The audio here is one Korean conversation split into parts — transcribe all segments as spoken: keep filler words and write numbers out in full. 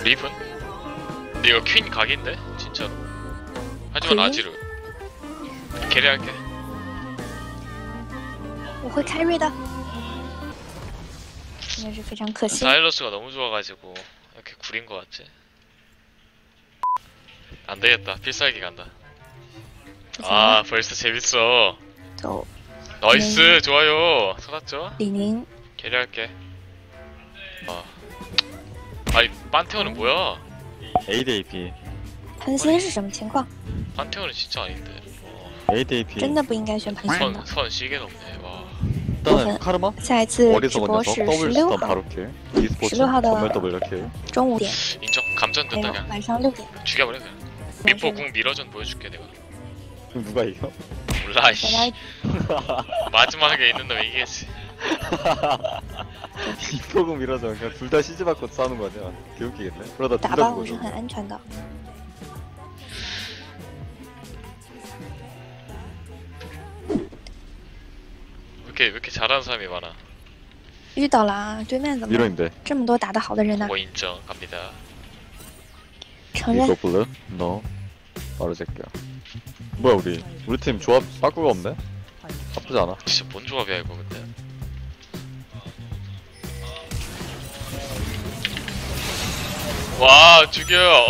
리븐? 근데 이거 퀸 각인데? 진짜로. 하지만 아지르 캐리할게. 我会开瑞的，真的是非常可惜。 사일러스가 너무 좋아가지고 이렇게 구린 것 같지? 안 되겠다. 필살기 간다. 아 벌써 재밌어. 走， 나이스 좋아요. 살았죠? 李宁， 캐리할게. 아 아니 판테온은 뭐야? A 대 A P 潘森是什么情况？ 판테온은 진짜 아닌데. A 대 A P 真的不应该选潘森的 선, 。선 시계 넘네. 와. 일단은 카르마 下一次直 어디서 播 먼저 是十 더블 六 스턴 号， 바로 킬 e스포츠 十六号的 전멸 더블 킬 中午点， 인정. 감전 还有 뜬다 그냥. 晚上六点。 죽여버려 그냥. 미포 궁 밀어전 보여줄게 내가. 그럼 누가 이겨? 몰라 大 씨. 家 마지막에 있는 놈 이기겠지. 이포금 밀어줘. 그냥 둘 다 시즈 받고 싸우는 거 아니야? 개웃기겠네. 그러다 打 둘 吧 다 我是 죽어줘. 很安全的。 왜 이렇게 왜 이렇게 잘하는 사람이 많아. 遇到了啊，对面怎么 밀어인데. 这么多打得好的人呢？ 뭐 인정 갑니다. 承认 이소플르? 너 바로 제껴. 뭐야 우리 우리 팀 조합 빠꾸가 없네? 나쁘지 않아. 진짜 뭔 조합이야 이거 근데. 와 죽여.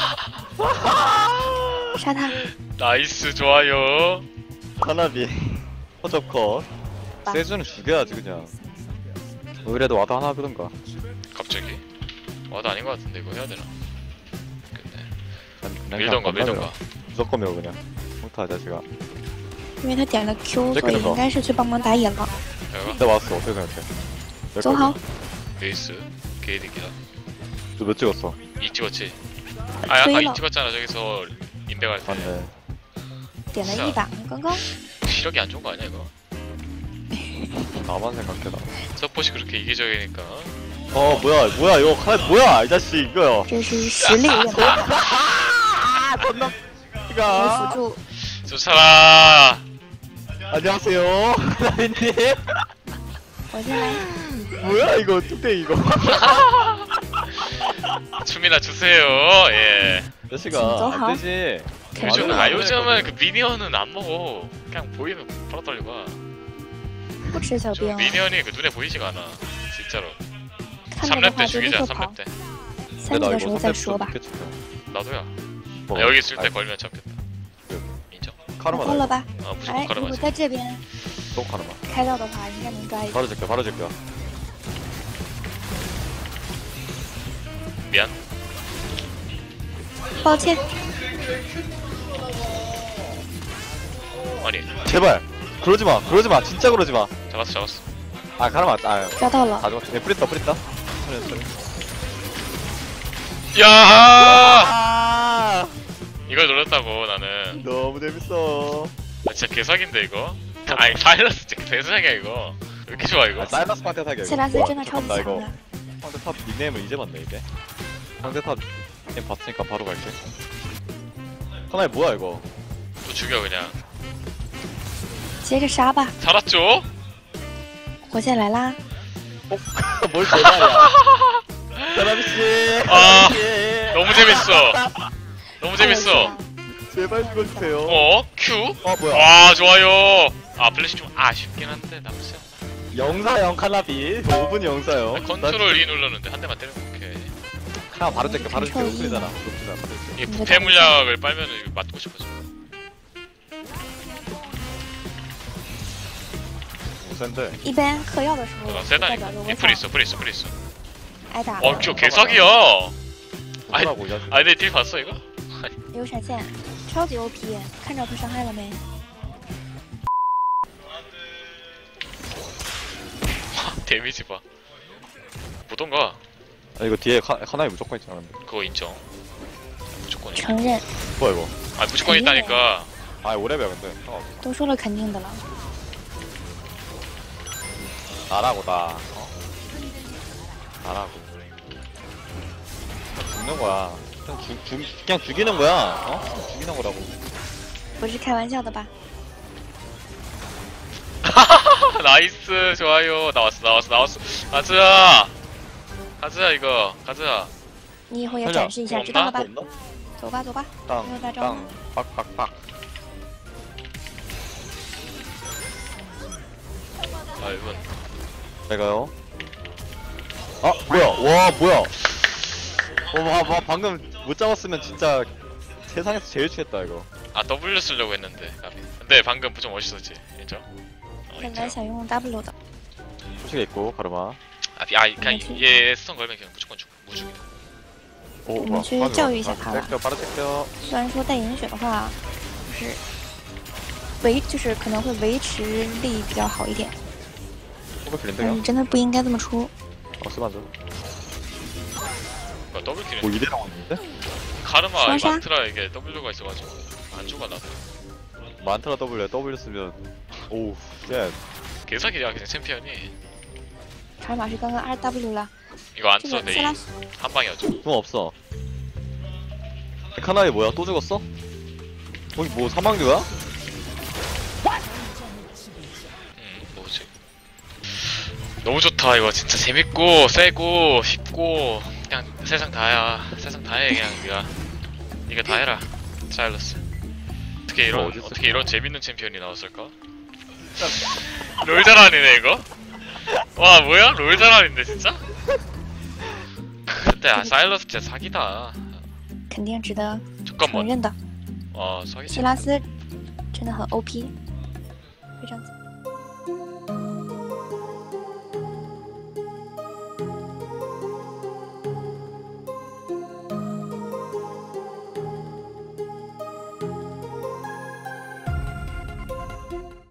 杀他， 나이스 좋아요. 하나비 허접 컷. 세주는 죽여야지 그냥. 의뢰도 와도 하나 하던가. 갑자기? 와도 아닌 것 같은데 이거 해야 되나? 근데 그냥 밀던가 그냥 밀던가. 무조건 밀어 그냥. 못하 자식아. 因为他点了 Q， 这个呢所以应该是去帮忙打野了。 내가 나 왔어. 어떻게 생각해? 走好， 베이스 게이득이다. 너몇 찍었어? 이 찍었지? 아 아까 이 推了， 찍었잖아 저기서 인베 갈 때. 맞네. 点了一把，刚刚 시력이 안 좋은 거 아니야 이거? 나만 생각해라. 서폿이 그렇게 이기적이니까. 어 뭐야 뭐야 이거 칼 뭐야 이 자식 이거요. 这是实力有点不好， 아 존나 我 가 辅助 쫓아라. 안녕하세요 나인님. 我先来， 뭐야 이거 뚝배기 이거. 춤이나 주세요. 예. 자식아 안되지. 요즘 맞아. 아 요즘은 그 미니언은 안 먹어. 그냥 보이면 바로 떨리고. 不吃小 좀 兵， 미니언이 그 눈에 보이지가 않아. 진짜로. 看 삼 到的 렙 话 때 就立 죽이자. 刻 삼 跑 렙 。 때. 三级的时候再说吧。 나도야. 뭐, 아, 여기 있을 때 아이, 걸면 잡겠다. 인정. 打 카르마 到了 나 吧？ 아 哎 무조건 ， 如果 가르마지. 在这边 또 카르마 开到的话，应该能抓一个。 바로 제껴 바로 제껴. 미안. 抱歉， 아니 제발 그러지마 그러지마 진짜 그러지마. 잡았어 잡았어. 아 카르마 아 抓到了。 가져가. 예, 뿌렸다 뿌렸다. 야! 아 이걸 노렸다고 나는. 너무 재밌어. 아, 진짜 개사기인데 이거. 아니 파일러스 진짜 개사기야 이거. 왜 이렇게 좋아 이거? 아, 사이러스한테 사기. 谢拉斯真的超级 나 强 이거 的， 상대 탑 닉네임을 이제 봤네 이제. 상대 탑 닉네임 봤으니까 바로 갈게. 하나에 뭐야 이거? 또 죽여 그냥. 接着杀吧， 살았죠? 我先来啦。 뭘 제발이야. 사람이 씨. 아, 씨. 너무 재밌어. 너무 재밌어. 제발 죽어주세요. 어? Q? 어 뭐야? 와 좋아요. 아 플래시 좀 아쉽긴 한데 나쁘지 않나. 영사형 칼라비. 오 분 영사형. 컨트롤 E 눌렀는데 한 대만 때리면 오케이. 하나 바로 째게 바로 째게 컨트롤 E. 오픈이잖아. 오픈이잖아. 바로 째게. 이게 부패 물약을 빨면은 이거 맞고 싶어져. 센데. 一般嗑药的时候 아 ， 代 세다니까. 表着 이 我 프리 想 있어 프리 있어 프리 있어. 挨打 어 了， 저 개사기야. 아이 뭐라고 이 자식. 아니 내딜 봤어 이거? 有闪现，超级 O P， 看着他伤害了没？ 데미지 봐. 보던가. 아 이거 뒤에 카, 하나에 무조건 있잖아. 근데. 그거 인정. 무조건 인정. 承认， 뭐야 이거? 아 무조건 있다니까. 아 오래배야 근데. 어. 都说了肯定的了。 나라고 나. 어? 나라고. 죽는 거야. 그냥 죽, 죽, 그냥 죽이는 거야. 어? 죽이는 거라고. 不是开玩笑的吧？ 나이스 좋아요. 나왔어 나왔어 나왔어. 가자. 가자 이거 가자. 你以后也 살려 展示一下，知道了吧？ 없나? 走吧，走吧，没有大招 땅, 。 빡빡빡. 아 이분 내가요. 아 뭐야? 와 뭐야? 와, 와 방금 못 잡았으면 진짜 세상에서 제일 취했다 이거. 아 W 쓰려고 했는데 까비. 근데 방금 좀 멋있었지 인정? 어, 本来 인정. 想用 W 的， 소식이 있고 가르마. 아, 비- 아 그냥 얘 스턴 걸면 그냥 무조건 죽 무죽이. 오, 我们去教育一下他吧。 요 바로 체크요. 虽然说带银血的话，就是维就是可能会维持力比较好一点， 호그 但 필인데요? 是真的不应该这么出。 어 쓰만져. 뭐 더블 킬은 뭐 이대로 왔는데? 카르마 샤샤? 만트라 이게 W가 있어가지고 안 죽어 나도. 만트라 W에 W 쓰면 오우 쉣. 개사기야 그냥 챔피언이. 卡尔玛是刚刚 R W 了， 이거 안 这 써도 个 돼. 塞拉斯 한 방이었죠. 돈 없어. 카나이 뭐야? 또 죽었어? 거기 뭐 사망류야? 음 뭐지? 너무 좋다 이거 진짜 재밌고 세고 쉽고 그냥 세상 다야. 세상 다해 그냥 네가 네가 다 해라. 사일러스. 어떻게 이런 어딨어? 어떻게 이런 재밌는 챔피언이 나왔을까? 롤 잘하네 이거. 와 뭐야? 롤 잘하는데 진짜? 근데 아 사일러스 진짜 사기다. 肯定值得承 잠깐만. 认的。 와 사기. 希拉斯真的很 O P，非常。